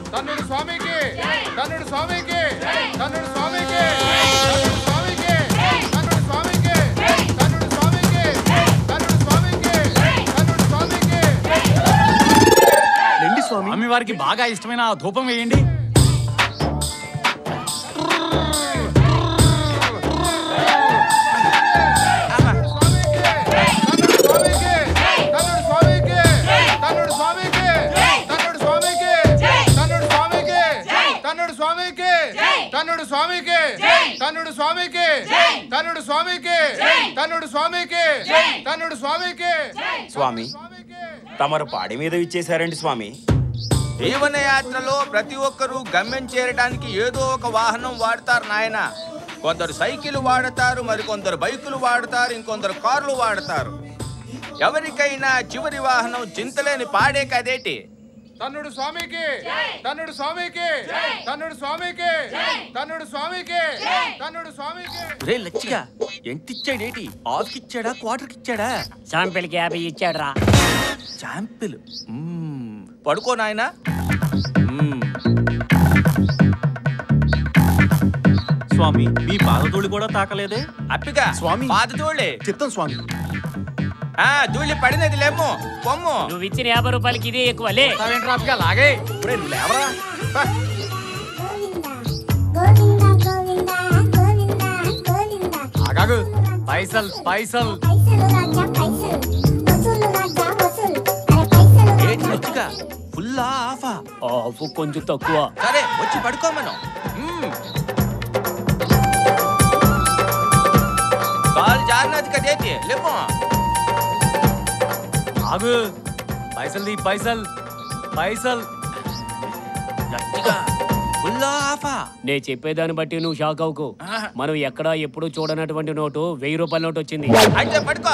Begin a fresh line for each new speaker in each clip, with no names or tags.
తన్నుడు స్వామికి తన్నుడు స్వామికి తన్నుడు స్వామికి తన్నుడు స్వామికి తన్నుడు స్వామికి తన్నుడు స్వామికి తన్నుడు స్వామికి తన్నుడు స్వామికి
రండి స్వామి.
స్వామి వారికి బాగా ఇష్టమైన ధూపం వేయండి.
తన్నుడు స్వామికి తన్నుడు స్వామికి తన్నుడు స్వామికి తన్నుడు స్వామికి తన్నుడు స్వామికి.
స్వామి తమరు పాడి మీద ఇచ్చేశారండి స్వామి.
జీవనయాత్రలో ప్రతి ఒక్కరూ గమ్యం చేరడానికి ఏదో ఒక వాహనం వాడతారు నాయన. కొందరు సైకిల్ వాడతారు, మరికొందరు బైకులు వాడతారు, ఇంకొందరు కార్లు వాడతారు. ఎవరికైనా చివరి వాహనం చింతలేని పాడే కదేటి.
తన్నుడు స్వామికి తన్నుడు స్వామికి తన్నుడు స్వామికి తన్నుడు స్వామికి తన్నుడు స్వామికి.
రే లచ్చిగా ఎంతిచ్చాడేటి? హాఫ్ ఇచ్చాడా, క్వార్టర్ ఇచ్చాడా?
శాంపిల్కి 50 ఇచ్చాడు రా.
శాంపిల్.
పడుకో నాయనా.
స్వామి మీ పాదధూళి కూడా తాకలేదే?
అప్పిగా
స్వామి.
పాదధూళి
చిత్తం స్వామి.
ధూళి పడినది లేము పొమ్ము.
నువ్వు ఇచ్చిన 50 రూపాయలకి ఇదే ఎక్కువ లే.
లాగే
లేవరా.
ఆగాగు. పైసల్ పైసల్
ఏంటి లచ్చిగా ఫుల్లా ఆఫా?
ఆఫ్ కొంచెం తక్కువ.
సరే వచ్చి పడుకోమను. కాలు జారినది కదేటి లేము.
ఆగు. పైసల్ ది పైసల్ పైసల్.
లచ్చిగా ఫుల్లా ఆఫా?
నే చెప్పేదాన్ని బట్టి నువ్వు షాక్ అవుకు. మనం ఎక్కడా ఎప్పుడు చూడనటువంటి నోటు 1000 రూపాయల నోటు వచ్చింది.
అయితే పడుకో.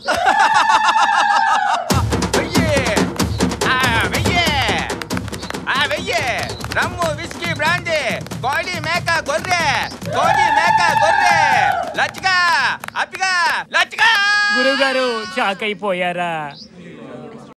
వెయ్యి రమ్ము, విస్కీ, బ్రాండీ, కోడి మేక గొర్రె, కోడి మేక గొర్రె. లచ్చిగా అప్పిగా లచ్చిగా.
గురువు గారు షాక్ అయిపోయారా?